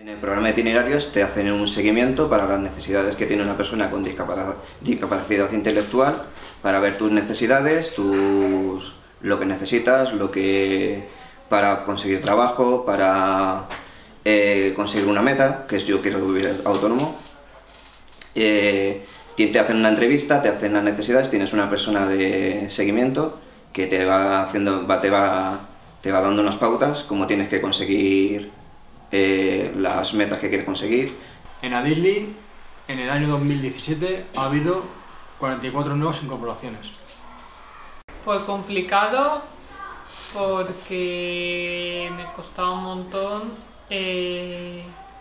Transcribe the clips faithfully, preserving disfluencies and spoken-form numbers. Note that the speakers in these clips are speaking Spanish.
En el programa de itinerarios te hacen un seguimiento para las necesidades que tiene una persona con discapacidad intelectual, para ver tus necesidades, tus, lo que necesitas, lo que, para conseguir trabajo, para eh, conseguir una meta, que es yo quiero vivir autónomo. Eh, te hacen una entrevista, te hacen las necesidades, tienes una persona de seguimiento que te va, haciendo, va, te va, te va dando unas pautas, cómo tienes que conseguir Eh, las metas que quieres conseguir. En Adisli, en el año dos mil diecisiete, ha habido cuarenta y cuatro nuevas incorporaciones. Pues complicado, porque me costaba un montón eh,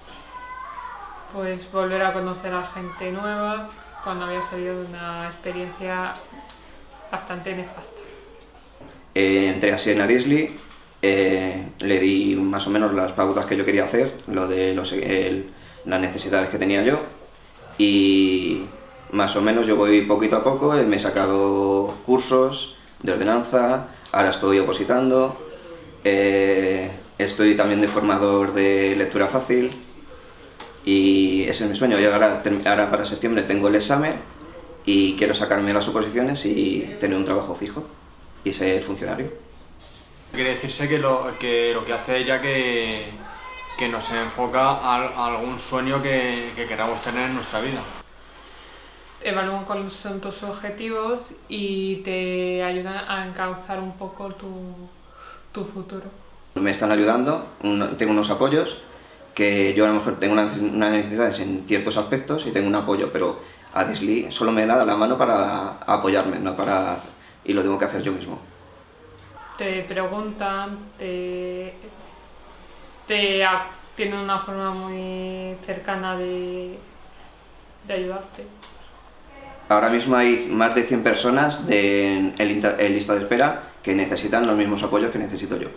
pues volver a conocer a gente nueva cuando había salido de una experiencia bastante nefasta. Eh, entré así en Adisli. Eh, le di más o menos las pautas que yo quería hacer, lo de los, el, las necesidades que tenía yo, y más o menos yo voy poquito a poco, me he sacado cursos de ordenanza, ahora estoy opositando, eh, estoy también de formador de lectura fácil y ese es mi sueño. Yo ahora, ahora para septiembre tengo el examen y quiero sacarme las oposiciones y tener un trabajo fijo y ser funcionario. Quiere decirse que lo que, lo que hace ella que, que nos enfoca a, a algún sueño que, que queramos tener en nuestra vida. Evalúan cuáles son tus objetivos y te ayudan a encauzar un poco tu, tu futuro. Me están ayudando, tengo unos apoyos, que yo a lo mejor tengo unas necesidades en ciertos aspectos y tengo un apoyo, pero Adisli solo me da la mano para apoyarme, no para, y lo tengo que hacer yo mismo. Te preguntan, te, te tienen una forma muy cercana de, de ayudarte. Ahora mismo hay más de cien personas de, en, en lista de espera que necesitan los mismos apoyos que necesito yo.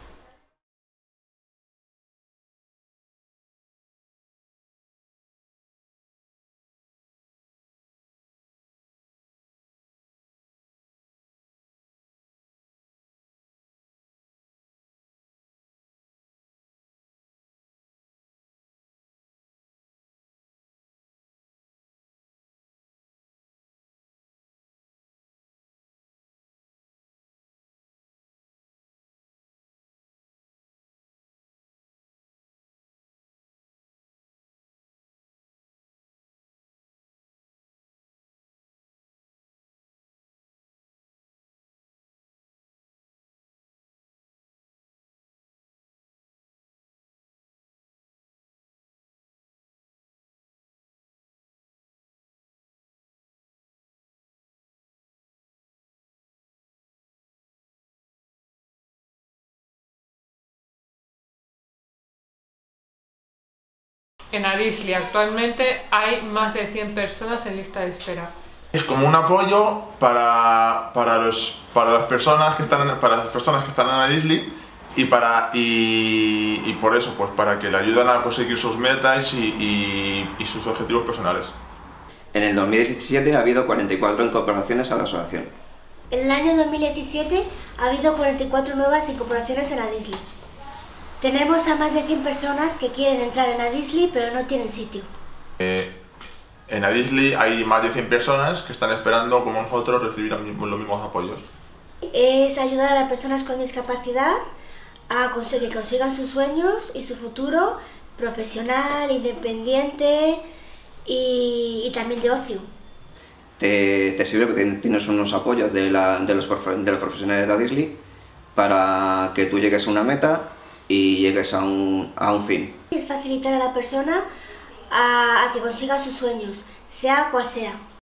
En Adisli actualmente hay más de cien personas en lista de espera. Es como un apoyo para, para, los, para, las, personas que están en, para las personas que están en Adisli y, para, y, y por eso, pues para que le ayuden a conseguir sus metas y, y, y sus objetivos personales. En el dos mil diecisiete ha habido cuarenta y cuatro incorporaciones a la asociación. En el año dos mil diecisiete ha habido cuarenta y cuatro nuevas incorporaciones en Adisli. Tenemos a más de cien personas que quieren entrar en Adisli pero no tienen sitio. Eh, en Adisli hay más de cien personas que están esperando, como nosotros, recibir los mismos apoyos. Es ayudar a las personas con discapacidad a conseguir que consigan sus sueños y su futuro profesional, independiente y, y también de ocio. Te, te sirve porque tienes unos apoyos de, la, de, los, de los profesionales de Adisli para que tú llegues a una meta y llegues a un, a un fin. Es facilitar a la persona a, a que consiga sus sueños, sea cual sea.